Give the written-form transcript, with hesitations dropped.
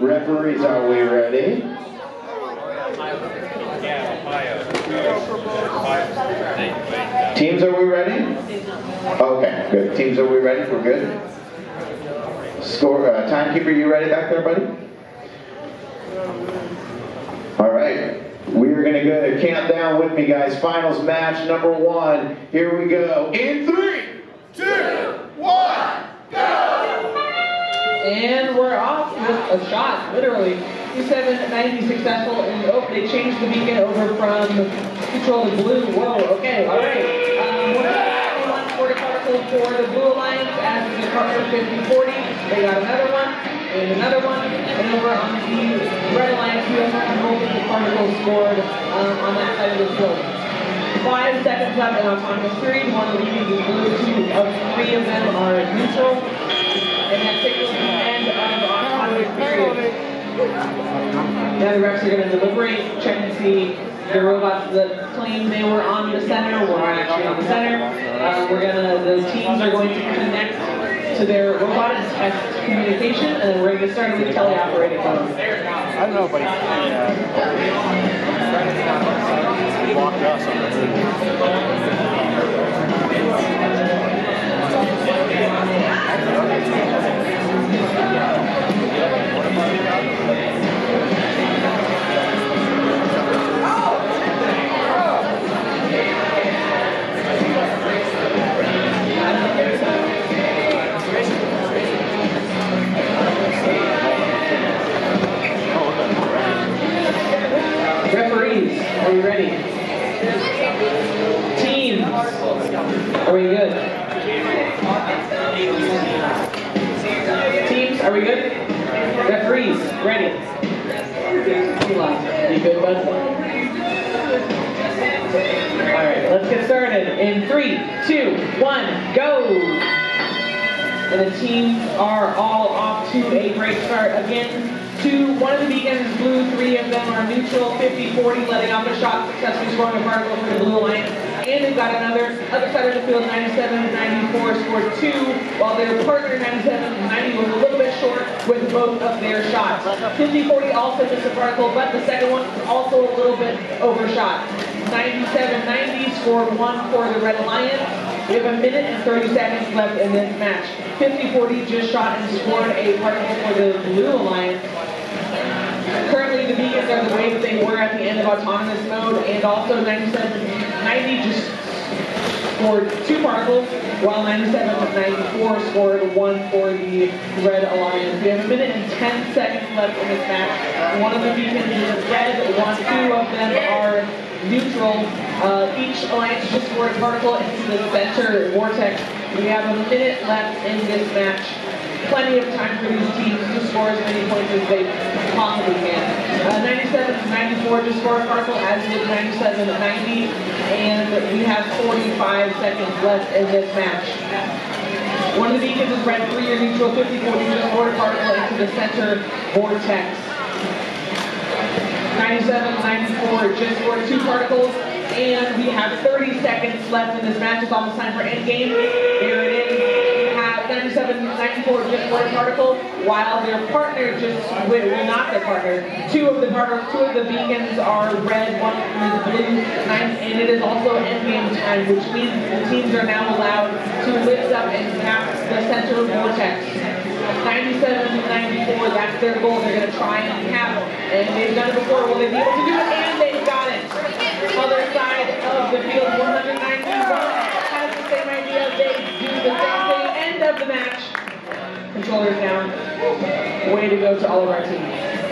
Referees, are we ready? Teams, are we ready? Okay, good. Teams, are we ready? We're good. Score, timekeeper, you ready back there, buddy? All right. We are going to go to count down with me, guys. Finals match number 1. Here we go. In 3, 2, 1, go! And we're off with a shot, literally. 2790 successful, and oh, they changed the beacon over from control to blue. Whoa, okay, all right. 140 particle for the Blue Alliance as the partner 5040. They got another one, and over on the Red Alliance, we also have multiple particles scored on that side of the field. 5 seconds left in Autonomous 3. One of the beacons is blue, 2 of 3 of them are neutral. And that signals the end of the autonomous period. Now the refs are going to deliberate, check and see the robots that claim they were on the center were actually on the center. The teams are going to connect to their robot and test communication, and then we're going to get started with teleoperating mode. I don't know, but he blocked us on the Referees, are we ready? Teams, are we good? Teams, are we good? Referees, ready? You good, bud? Alright, let's get started. In 3, 2, 1, go! And the teams are all off to a great start. Again, one of the beacons is blue, 3 of them are neutral, 50-40, letting off a shot, successfully scoring a particle for the Blue Alliance. And they've got another, other side of the field, 97-94 scored 2, while their partner 97-90 was a little bit short with both of their shots. 50-40 also missed a particle, but the second one was also a little bit overshot. 97-90 scored 1 for the Red Alliance. We have 1 minute and 30 seconds left in this match. 50-40 just shot and scored a particle for the Blue Alliance. Currently, the beacons are the way that they were at the end of autonomous mode, and also 97-90 just scored 2 particles, while 97-94 scored 1 for the Red Alliance. We have 1 minute and 10 seconds left in this match. One of the beacons is red, 2 of them are neutral. Each alliance just scored a particle into the center vortex. We have 1 minute left in this match. Plenty of time for these teams to score as many points as they possibly can. 97-94 just scored a particle, as did 97-90, and we have 45 seconds left in this match. One of the beacons is red, 3 or neutral, 50-40 just scored a particle into the center vortex. 97-94 just scored 2 particles, and we have 30 seconds left in this match. It's almost time for endgame. Here it is. 97-94 just scored a particle, while their partner just, well, not their partner, two of the beacons are red, 1 is blue, and it is also endgame time, which means the teams are now allowed to lift up and tap the center vortex. 97-94, that's their goal. They're going to try and tap it, and they've done it before. Will they be able to do it? And they've got it. Other side of the field, 191 has the same idea. They do the same thing. End of the match. Controllers down. Way to go to all of our teams.